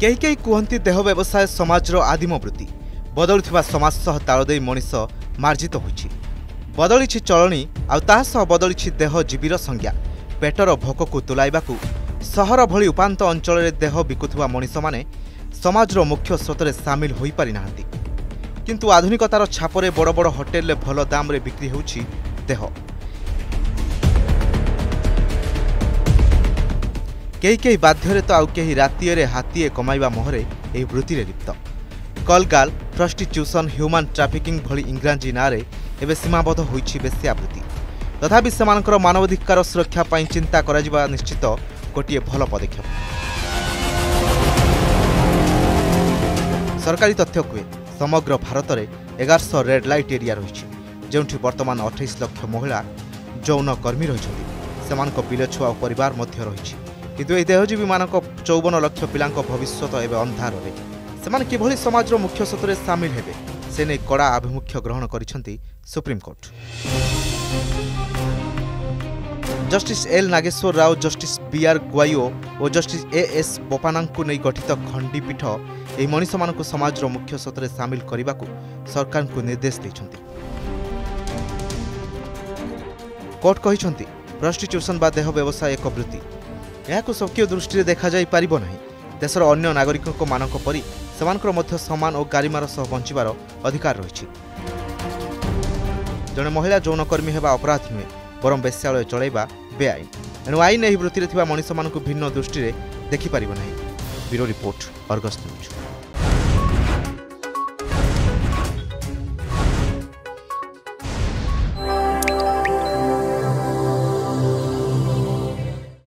कई कई कहती देह व्यवसाय समाजर आदिम वृत्ति बदलुवा समाज सह ताल दे मनीष मार्जित होइछि। बदलिछि चलनी आउ बदलिछि देह जीवीर संज्ञा। पेटर भोक को तुलाइबाकू सहर भली उपांत अंचल देह बिकुवा मनीष माने समाजर मुख्य स्रोत में सामिल हो पारि नाहांती। किंतु आधुनिकतार छापरे बड़ बड़ होटेल भल दाम रे बिक्री होउछि देह। कई बाध्य तो आउ कहीं रातिरे हाथीए कमाइबा मोहरे यह वृत्ति लिप्त। कलगाल, प्रस्टिट्यूशन, ह्यूमान ट्राफिकिंग भली इंग्राजी नारे एवं सीमाबद्ध होइछि वेश्यावृत्ति। तथापि सेमानकर मानवाधिकार सुरक्षा पाई चिंता करा निश्चित गोटे भल पदक्षेप। सरकारी तथ्य कहे समग्र भारत में 1100 रेड लाइट एरिया रही, जो वर्तमान 28 लाख महिला यौन कर्मी रही। सेमानक पिले छुआ और परिवार मध्य रही। किंतु यह देहजीवी मानक 54 लाख पिलांक भविष्यत एवं अंधार से किभली समाज मुख्य स्रोत में सामिल हेबे से नहीं कड़ा आभिमुख्य ग्रहण करिसेंती Supreme Court. Justice L Nageswara Rao, justice BR Gavai और जस्टिस एएस बोपानांकु नहीं गठित खंडीपीठ यह मनीष मानक समाज मुख्य स्रोत में सामिल करने को सरकार को निर्देश देइछंती। कोर्ट कहिसंती प्रस्टिट्यूशन बा देह व्यवसाय एक वृत्ति। यह स्वकीय दृष्टि देखा जाई पारिबो नहीं। देशर अन्य नागरिकों मानक परी सेमानकर मध्य समान और गारिमार सह बंचिबार अधिकार रही। जड़े महिला यौनकर्मी हेबा अपराध नुहे, बरम वेश्यालय चलैबा बेआईन। एणु आईन यह वृत्ति मनीष मानक भिन्न दृष्टि देखिपारिबो नहीं। Bureau report, Argus news.